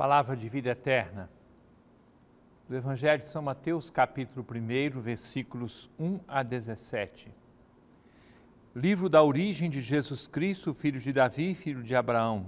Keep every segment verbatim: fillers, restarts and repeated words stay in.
Palavra de vida eterna, do Evangelho de São Mateus, capítulo primeiro, versículos um a dezessete. Livro da origem de Jesus Cristo, filho de Davi, filho de Abraão.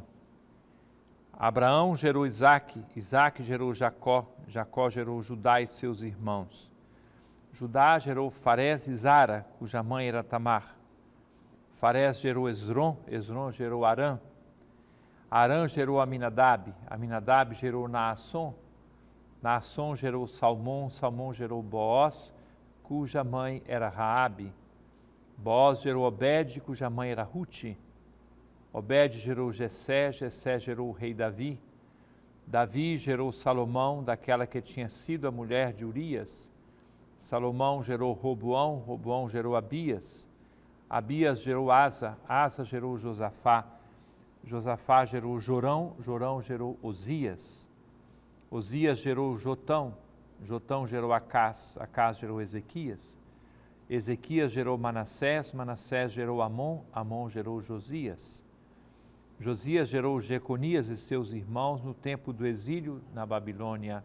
Abraão gerou Isaque, Isaque gerou Jacó, Jacó gerou Judá e seus irmãos. Judá gerou Farés e Zara, cuja mãe era Tamar. Farés gerou Esrom, Esrom gerou Arã. Arã gerou Aminadab, Aminadab gerou Naasson, Naasson gerou Salmão, Salmão gerou Boaz, cuja mãe era Raabe. Boaz gerou Obed, cuja mãe era Rute. Obed gerou Jessé, Jessé gerou o rei Davi. Davi gerou Salomão, daquela que tinha sido a mulher de Urias. Salomão gerou Roboão, Roboão gerou Abias. Abias gerou Asa, Asa gerou Josafá. Josafá gerou Jorão, Jorão gerou Osias. Osias gerou Jotão, Jotão gerou Acás, Acás gerou Ezequias. Ezequias gerou Manassés, Manassés gerou Amon, Amon gerou Josias. Josias gerou Jeconias e seus irmãos no tempo do exílio na Babilônia.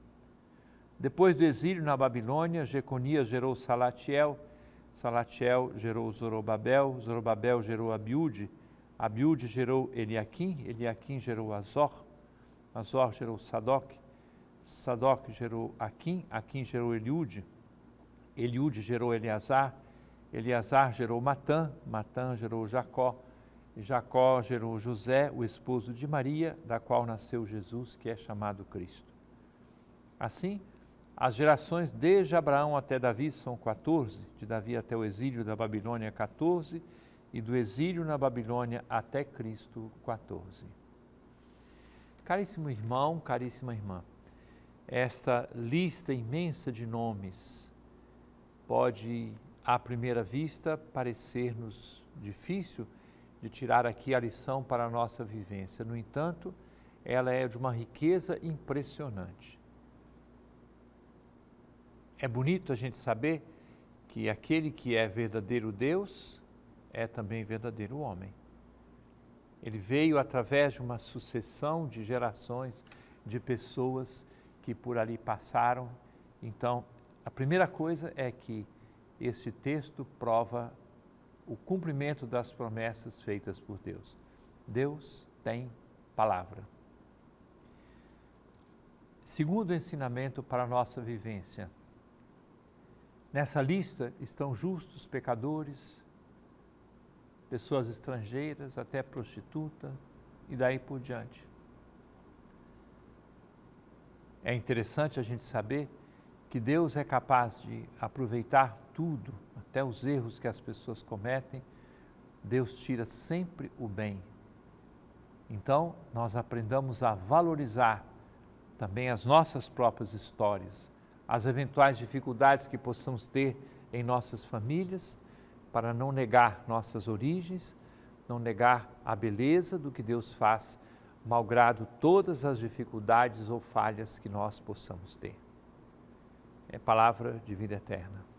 Depois do exílio na Babilônia, Jeconias gerou Salatiel, Salatiel gerou Zorobabel, Zorobabel gerou Abiúde, Abiúde gerou Eliaquim, Eliaquim gerou Azor, Azor gerou Sadoc, Sadoc gerou Aquim, Aquim gerou Eliúde, Eliúde gerou Eleazar, Eleazar gerou Matã, Matã gerou Jacó, Jacó gerou José, o esposo de Maria, da qual nasceu Jesus, que é chamado Cristo. Assim, as gerações desde Abraão até Davi são quatorze, de Davi até o exílio da Babilônia, quatorze, e do exílio na Babilônia até Cristo, quatorze. Caríssimo irmão, caríssima irmã, esta lista imensa de nomes pode, à primeira vista, parecer-nos difícil de tirar aqui a lição para a nossa vivência. No entanto, ela é de uma riqueza impressionante. É bonito a gente saber que aquele que é verdadeiro Deus é também verdadeiro homem. Ele veio através de uma sucessão de gerações de pessoas que por ali passaram. Então, a primeira coisa é que este texto prova o cumprimento das promessas feitas por Deus. Deus tem palavra. Segundo ensinamento para a nossa vivência. Nessa lista estão justos, pecadores, pessoas estrangeiras, até prostituta e daí por diante. É interessante a gente saber que Deus é capaz de aproveitar tudo, até os erros que as pessoas cometem. Deus tira sempre o bem. Então, nós aprendamos a valorizar também as nossas próprias histórias, as eventuais dificuldades que possamos ter em nossas famílias, para não negar nossas origens, não negar a beleza do que Deus faz, malgrado todas as dificuldades ou falhas que nós possamos ter. É palavra de vida eterna.